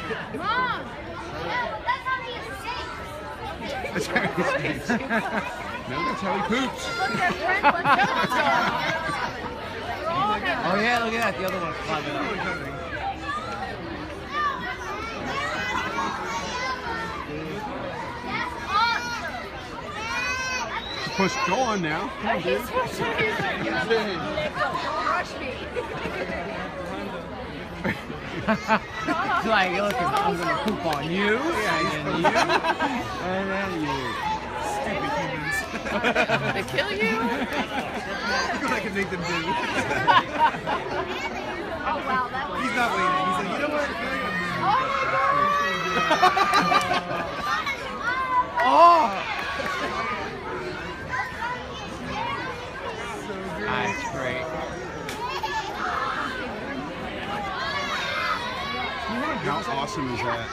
Mom! That's how he escapes. That's how he escapes. No, that's how he poops. Look, their friend was Oh yeah, look at that. The other one's climbing up. Push, go on now. Come on, dude. He's pushing. Don't rush me. It's like, look, I'm gonna poop on you, and then you, and then you. Stupid humans. They kill you? Look what I can make them do. Oh wow, that was. He's not waiting. He's like, you know what? Oh! That's great. How awesome is that?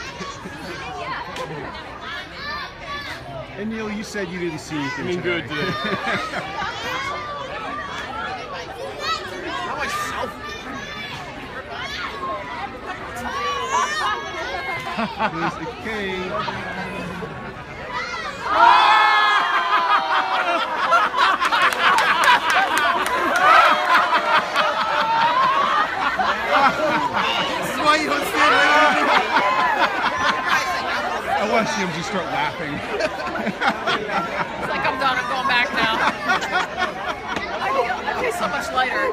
And Neil, you said you didn't see anything. I mean, today. good today. Not myself. There's the king. This is why you don't stand right on me. I want to see him just start laughing. It's like I'm done. I'm going back now. I feel so much lighter.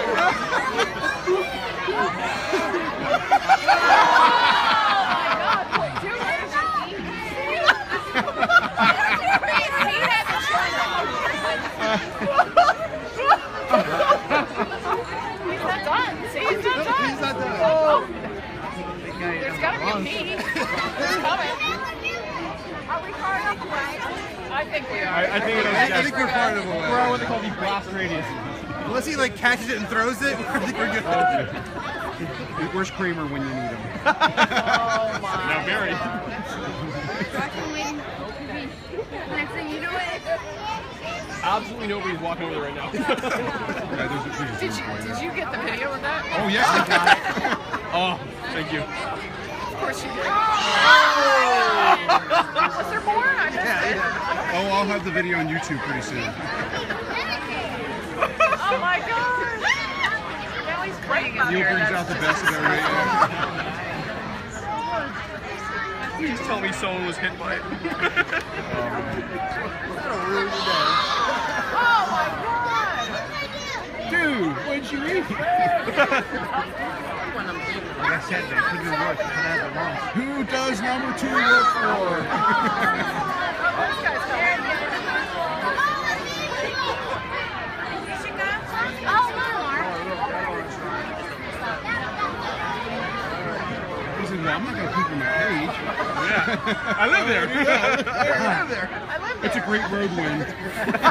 He's not done. See, he's not done. He's not done. Oh. There's gotta be a pee. It's coming. Are we far enough away? I think we are. I think it is. I think we're far enough away. We're on what they call the blast radius. Unless he like catches it and throws it, I think we're good. Where's Kramer when you need him? Oh my. Now, Barry. Next thing you know it. Absolutely nobody's walking over there right now. Yeah, there's a Did you get the video of that? Oh yeah, I got it. Oh, thank you. Of course you did. Was there more? I missed it. Oh, I'll have the video on YouTube pretty soon. Oh my god. Now he's praying in Neil here. brings out the best of everything. Please tell me someone was hit by it. That'll ruin your day. Oh my god. Dude, what'd you eat? Like I said, that could have worked. Who does number 2 work for? Oh, this guy's coming. He said, well, I'm not going to poop in the cage. Yeah. I live there. Yeah, there. I live there. It's a great road win. This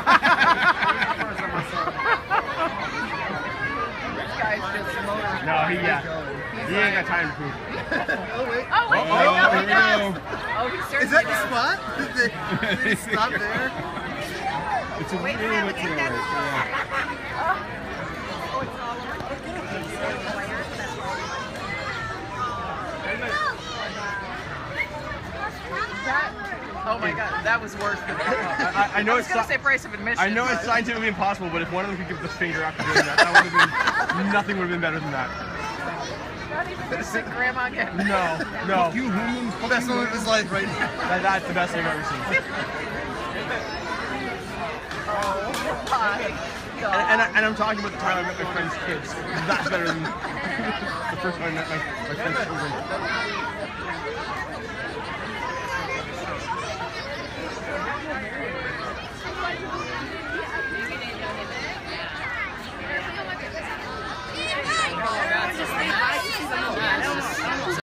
guy's just motoring. No, he ain't got time to poop. Oh wait. Oh, wait. Oh, no, he here we does. go. Oh, he certainly Is that the does. spot? Did they stop there? It's a little bit to the right. Yeah. Oh my god, that was worse than that. I know I was it's gonna say price of admission. I know it's scientifically impossible, but if one of them could give the finger after doing that, that would have been nothing would have been better than that. Not even the sick grandma again. No. You humans. Best moment of his life right now. That's the best thing I've ever seen. Oh my god. And I'm talking about the time I met my friend's kids. That's better than the first time I met my friend's children.